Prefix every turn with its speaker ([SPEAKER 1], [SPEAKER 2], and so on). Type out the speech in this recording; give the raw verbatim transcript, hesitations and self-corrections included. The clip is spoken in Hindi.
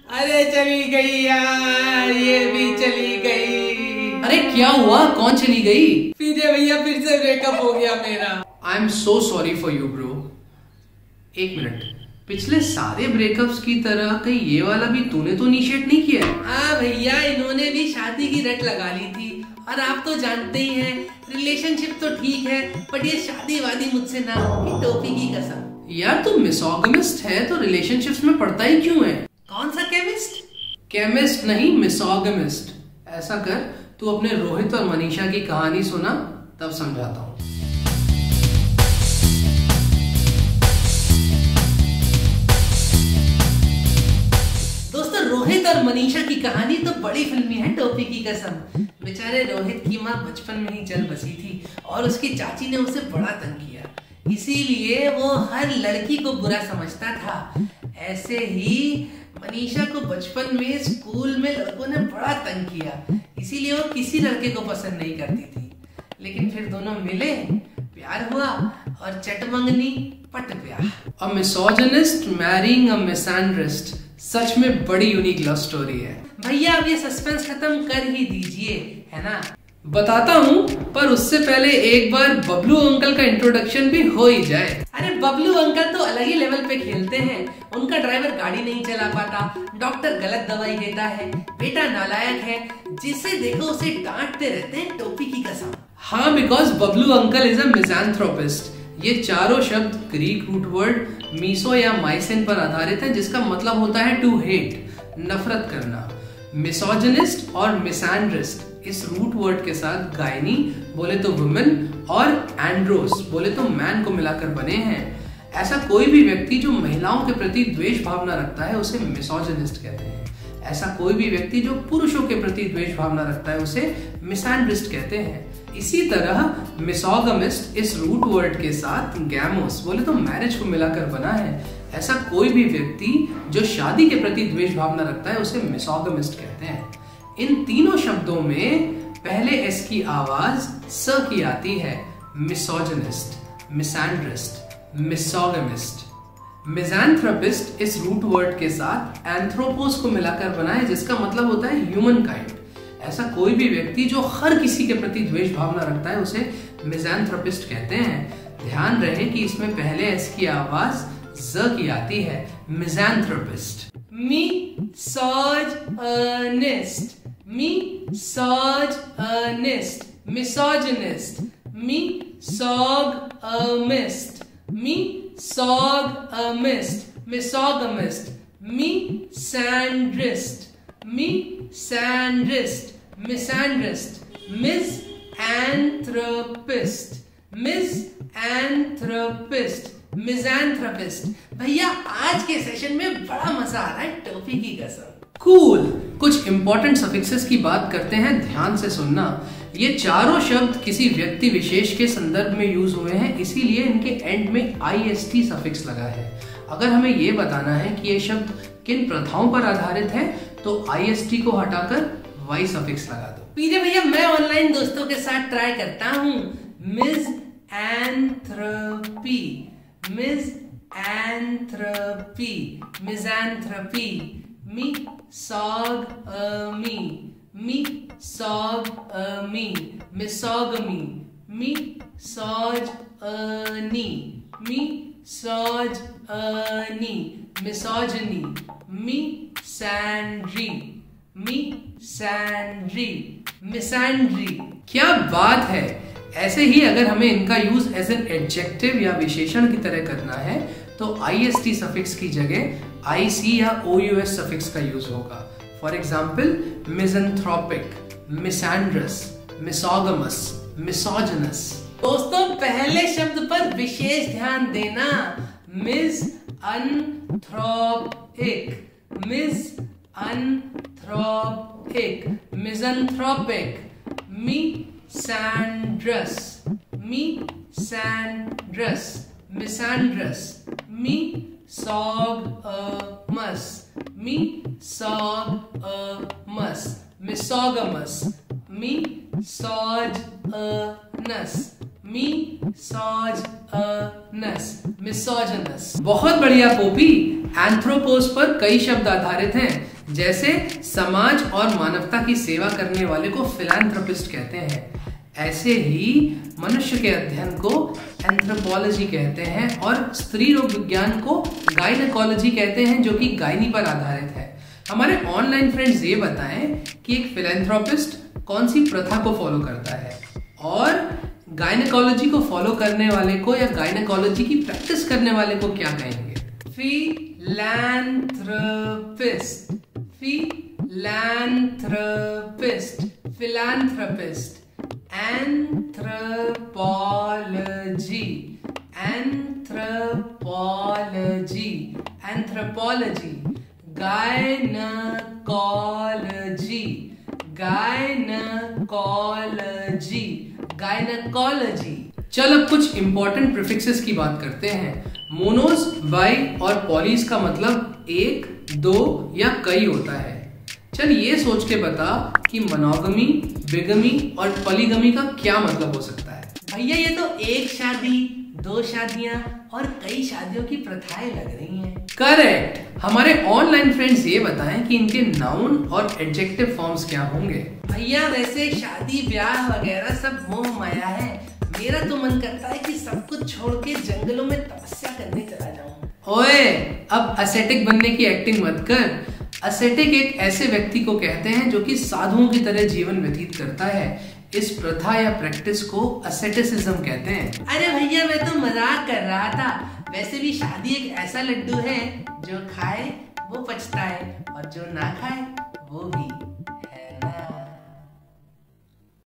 [SPEAKER 1] अरे चली गई यार, ये भी चली गई।
[SPEAKER 2] अरे क्या हुआ, कौन चली गई?
[SPEAKER 1] पीजे भैया फिर से ब्रेकअप हो गया मेरा।
[SPEAKER 2] I am so sorry for you bro. एक मिनट, पिछले सारे ब्रेकअप्स की तरह कहीं ये वाला भी तूने तो इनिशिएट नहीं किया है?
[SPEAKER 1] हाँ भैया, इन्होंने भी शादी की रट लगा ली थी। और आप तो जानते ही हैं, रिलेशनशिप तो ठीक है बट ये शादी वादी मुझसे ना होगी, टोपी की कसम।
[SPEAKER 2] यार तू मिसोगमिस्ट है तो रिलेशनशिप्स में पड़ता ही क्यों है?
[SPEAKER 1] कौन सा केमिस्ट?
[SPEAKER 2] केमिस्ट नहीं, मिसोगमिस्ट। ऐसा कर, तू अपने रोहित और मनीषा की कहानी सुना, तब समझाता हूँ।
[SPEAKER 1] दोस्तों, रोहित और मनीषा की कहानी तो बड़ी फिल्मी है, टोपी की कसम। बेचारे रोहित की माँ बचपन में ही जल बसी थी और उसकी चाची ने उसे बड़ा तंग किया, इसीलिए वो हर लड़की को बुरा समझता था। ऐसे ही मनीषा को बचपन में स्कूल में लड़कों ने बड़ा तंग किया, इसीलिए वो किसी लड़के को पसंद नहीं करती थी। लेकिन फिर दोनों मिले, प्यार हुआ और चटमंगनी पट गया।
[SPEAKER 2] अ मिसोजिनिस्ट मैरिंग अ मिसैंड्रिस्ट, सच में बड़ी यूनिक लव स्टोरी है।
[SPEAKER 1] भैया अब ये सस्पेंस खत्म कर ही दीजिए, है ना?
[SPEAKER 2] बताता हूँ, पर उससे पहले एक बार बबलू अंकल का इंट्रोडक्शन भी हो ही जाए।
[SPEAKER 1] अरे बबलू अंकल तो अलग ही लेवल पे खेलते हैं। उनका ड्राइवर गाड़ी नहीं चला पाता, डॉक्टर गलत दवाई देता है, बेटा नालायक है, जिसे देखो उसे डांटते रहते हैं, टोपी की कसम।
[SPEAKER 2] हाँ, because Bablu uncle is a misanthropist. ये चारों शब्द ग्रीक रूट वर्ड मीसो या माइसिन पर आधारित है, जिसका मतलब होता है टू हेट, नफरत करना। मिसोजिनिस्ट और मिसैंड्रिस्ट इस रूट वर्ड के साथ गायनी बोले तो वुमेन और एंड्रोस बोले तो मैन को मिलाकर बने हैं। ऐसा कोई भी व्यक्ति जो महिलाओं के प्रति द्वेष भावना रखता है उसे मिसोजिनिस्ट कहते हैं। ऐसा कोई भी व्यक्ति जो पुरुषों के प्रति द्वेष भावना रखता है उसे मिसैंड्रिस्ट कहते हैं। इसी तरह मिसोगमिस्ट इस रूट वर्ड के साथ गैमोस बोले तो मैरिज को मिलाकर बना है। ऐसा कोई भी व्यक्ति जो शादी के प्रति द्वेष भावना रखता है उसे मिसोगमिस्ट कहते हैं। इन तीनों शब्दों में पहले एस की आवाज स की आती है। मिसोजिनिस्ट, मिसैंड्रिस्ट, मिसोगमिस्ट। मिसैंथ्रोपिस्ट इस रूट वर्ड के साथ एंथ्रोपोस को मिलाकर बना है, जिसका मतलब होता है ह्यूमन काइंड। ऐसा कोई भी व्यक्ति जो हर किसी के प्रति द्वेष भावना रखता है उसे मिसैंथ्रोपिस्ट कहते हैं। ध्यान रहे कि इसमें पहले एस की आवाज ज की आती है। Misanthropist.
[SPEAKER 1] Misogynist, misogynist, misogynist, misogamist, misogamist, misogamist, misandrist, misandrist, misandrist, misanthropist, misanthropist, misanthropist. भैया आज के सेशन में बड़ा मजा आ रहा है, टोपी की कसम।
[SPEAKER 2] कूल। कुछ इंपॉर्टेंट सफिक्सेस की बात करते हैं, ध्यान से सुनना। ये चारों शब्द किसी व्यक्ति विशेष के संदर्भ में यूज हुए हैं, इसीलिए इनके एंड में आईएसटी सफिक्स लगा है। अगर हमें ये बताना है कि ये शब्द किन प्रथाओं पर आधारित है तो आईएसटी को हटाकर वाई सफिक्स लगा दो।
[SPEAKER 1] पीजे भैया मैं ऑनलाइन दोस्तों के साथ ट्राई करता हूँ। Misanthropy, misanthropy, misanthropy, misogamy, misogamy, misogamy, misogyny, misogyny, misogyny, misandry, misandry, misandry.
[SPEAKER 2] क्या बात है। ऐसे ही अगर हमें इनका यूज एज एन एडजेक्टिव या विशेषण की तरह करना है तो आईएसटी सफिक्स की जगह आईसी या ओयूएस सफिक्स का यूज होगा। For example misanthropic, misandrous, misogamous, misogynous.
[SPEAKER 1] दोस्तों पहले शब्द पर विशेष ध्यान देना। मिसअनथ्रोपिक, मिसअनथ्रोपिक, मिसैंथ्रोपिक, मिसैंड्रस, मिसैंड्रस, मिसैंड्रस, मिसोगमस, मिसोगमस, मिसोगमस, मिसोजिनस, मिसोजिनस, मिसोजिनस।
[SPEAKER 2] बहुत बढ़िया पोपी। एंथ्रोपोस पर कई शब्द आधारित हैं, जैसे समाज और मानवता की सेवा करने वाले को फिलैंथ्रोपिस्ट कहते हैं, ऐसे ही मनुष्य के अध्ययन को एंथ्रोपोलॉजी कहते हैं और स्त्री रोग विज्ञान को गायनेकोलॉजी कहते हैं, जो कि गायनी पर आधारित है। हमारे ऑनलाइन फ्रेंड्स ये बताएं कि एक फिलैंथ्रोपिस्ट कौन सी प्रथा को फॉलो करता है और गायनेकोलॉजी को फॉलो करने वाले को या गायनेकोलॉजी की प्रैक्टिस करने वाले को क्या कहेंगे? Philanthropist, philanthropist, philanthropist. Anthropology, anthropology, anthropology. Gynaecology, gynaecology, gynaecology. चल अब कुछ इंपॉर्टेंट प्रीफिक्सेस की बात करते हैं। मोनोस, बाई और पॉलीज का मतलब एक, दो या कई होता है। चल ये सोच के बता कि मोनोगमी, बिगमी और पॉलीगमी का क्या मतलब हो सकता है?
[SPEAKER 1] भैया ये तो एक शादी, दो शादियां और कई शादियों की प्रथाएं लग रही हैं।
[SPEAKER 2] करेक्ट। हमारे ऑनलाइन फ्रेंड्स ये बताएं कि इनके नाउन और एडजेक्टिव फॉर्म्स क्या होंगे?
[SPEAKER 1] भैया वैसे शादी ब्याह वगैरह सब मोह माया है। मेरा तो मन करता है कि सब कुछ छोड़ के जंगलों में तपस्या करने चला जाऊं।
[SPEAKER 2] ओए, अब एसेटिक बनने की एक्टिंग मत कर। एसेटिक एक ऐसे व्यक्ति को कहते हैं जो कि साधुओं की तरह जीवन व्यतीत करता है। इस प्रथा या प्रैक्टिस को एसेटिसिज्म कहते हैं।
[SPEAKER 1] अरे भैया मैं तो मजाक कर रहा था। वैसे भी शादी एक ऐसा लड्डू है जो खाए वो पचता है और जो ना खाए वो भी।